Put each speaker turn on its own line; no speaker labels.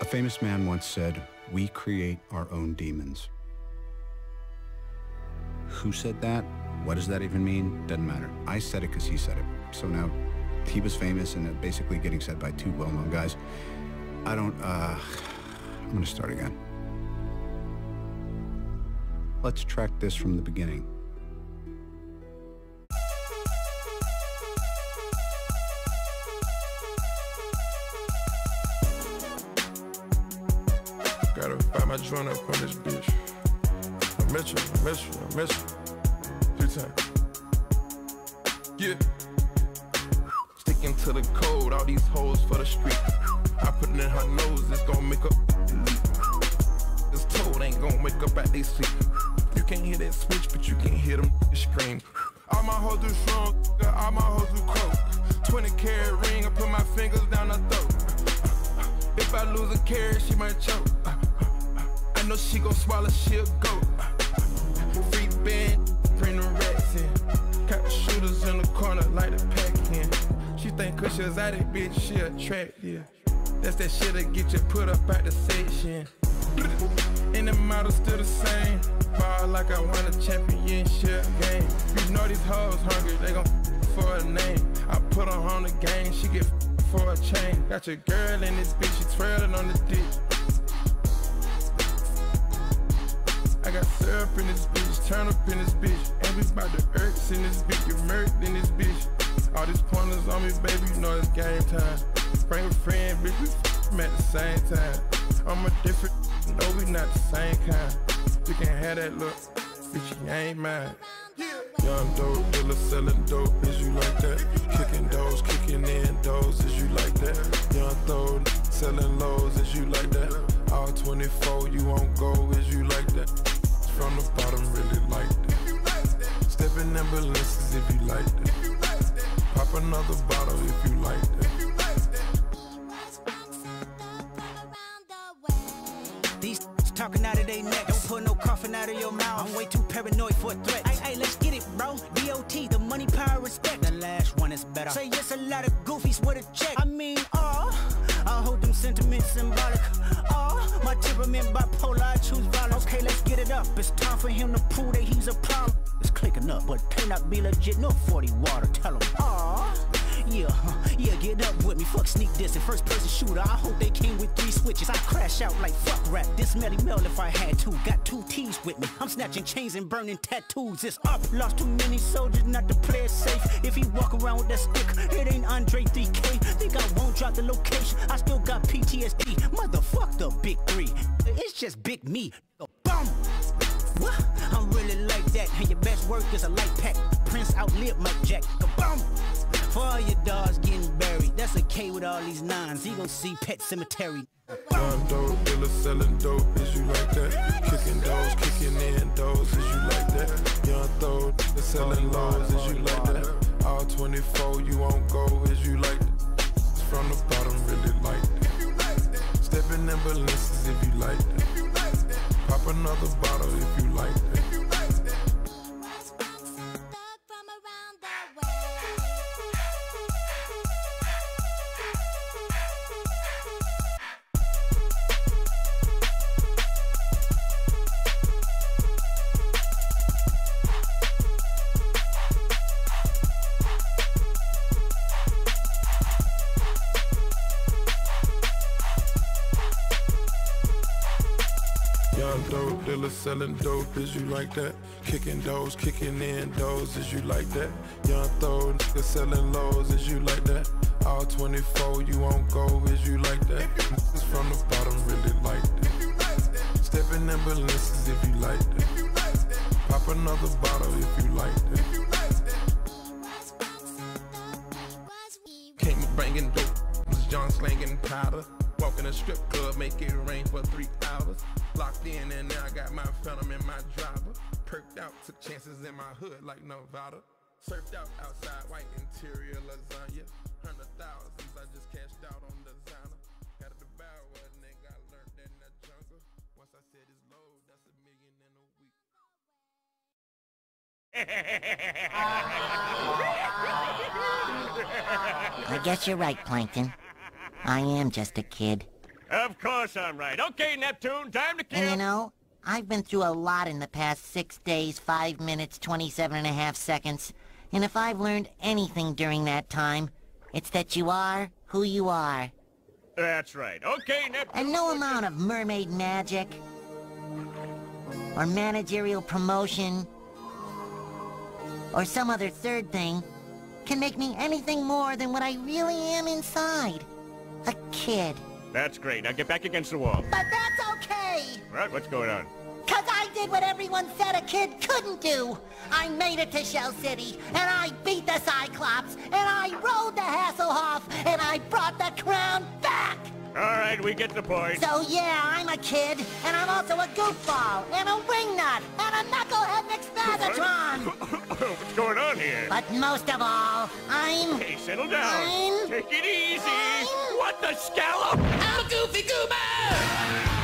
A famous man once said, "We create our own demons." Who said that? What does that even mean? Doesn't matter. I said it because he said it. So now he was famous and basically getting said by two well-known guys. I'm gonna start again. Let's track this from the beginning.
Gotta find my joint up on this bitch. I miss you. Few times. Yeah. Sticking to the code, all these hoes for the street. I put it in her nose, it's gon' make up leap. This toad ain't gon' wake up at they sleep. You can't hear that switch, but you can hear them scream. All my hoes do strong, all my hoes do coke. 20-carat ring, I put my fingers down her throat. If I lose a carat, she might choke. I know she gon' swallow, she'll go. Free band, bring the rats in. Got the shooters in the corner like the pack in. She think cause she's out it, bitch, she attractive. That's that shit that get you put up at the section. And the model still the same. Ball like I won a championship game. You know these hoes hungry, they gon' for a name. I put her on the game, she get for a chain. Got your girl in this bitch, she twirling on the dick. I got syrup in this bitch, turn up in this bitch. And we bout the irks in this bitch, get murked in this bitch. All these pointers on me, baby, you know it's game time. Bring a friend, bitch, we f***em at the same time. I'm a different, no, we not the same kind. You can have that look, bitch, you ain't mine. Young dope dealer selling dope, is you like that? Kicking doors, kicking in doors, is you like that? Young throw selling lows, is you like that? All 24, you won't go, is you like that? From the bottom, really like that. Step in ambulances if you like that. Pop another bottle if you like that.
These talking out of their neck, don't put no coughing out of your mouth. I'm way too paranoid for a threat. Hey, let's get it, bro. DOT, the money, power, respect. The last one is better. Say yes, a lot of goofies with a check. I mean, I hold them sentiments symbolic. My temperament bipolar, I choose violence. Okay, let's get it up. It's time for him to prove that he's a problem. It's clicking up, but it cannot be legit. No 40 water, tell him. Yeah, get up with me. Fuck sneak diss and first person shooter. I hope they came with 3 switches. I crash out like fuck rap. This Melly Mel if I had to. Got 2 T's with me. I'm snatching chains and burning tattoos. It's up. Lost too many soldiers not to play it safe. If he walk around with that stick, it ain't Andre 3K. Think I won't drop the location. I still got PTSD. Motherfuck the big 3. It's just big me. Boom. What? I'm really like that. And your best work is a light pack. Prince outlived Mike Jack. Boom. For all your dogs getting buried, that's a K with all these 9s. He gon' see Pet Cemetery.
Young dope dealer selling dope, is you like that? Kicking doors, kicking in doors, is you like that? Young throw selling lows, is you like that? All 24, you won't go, is you like that? From the bottom, really like that. Step in ambulances if you like that. Pop another bottle if you like that. Young dope dealer selling dope, is you like that? Kicking doors, kicking in doors, is you like that? Young throw niggas selling lows, is you like that? All 24, you won't go, is you like that? Niggas from the bottom really like that. Step in ambulances if you like that. Pop another bottle if you like that. Came bringing dope, was John slanging powder. Walk in a strip club, make it rain for 3 hours. Locked in and now I got my phantom in my driver. Perked out, took chances in my hood like Nevada. Surfed out outside, white interior lasagna. 100,000s, I just cashed out on designer. Got a devour, nigga, I learned in the jungle. Once I said it's low, that's $1 million in a week.
I guess you're right, Plankton. I am just a kid. Of course I'm right. Okay, Neptune, time to kill.
And you know, I've been through a lot in the past 6 days, 5 minutes, 27.5 seconds. And if I've learned anything during that time, it's that you are who you are.
That's right. Okay, Neptune.
And no amount of mermaid magic, or managerial promotion, or some other third thing can make me anything more than what I really am inside. A kid.
That's great. Now get back against the wall.
But that's okay!
Right, what's going on?
'Cause I did what everyone said a kid couldn't do. I made it to Shell City, and I beat the Cyclops, and I rode the Hasselhoff, and I brought the crown back!
All right, we get the point.
So yeah, I'm a kid, and I'm also a goofball, and a wingnut, and a knucklehead McSpagatron!
What's going on here?
But most of all, I'm...
Hey, settle down.
I'm...
Take it easy.
I'm-
What the scallop?
I'm a goofy goober!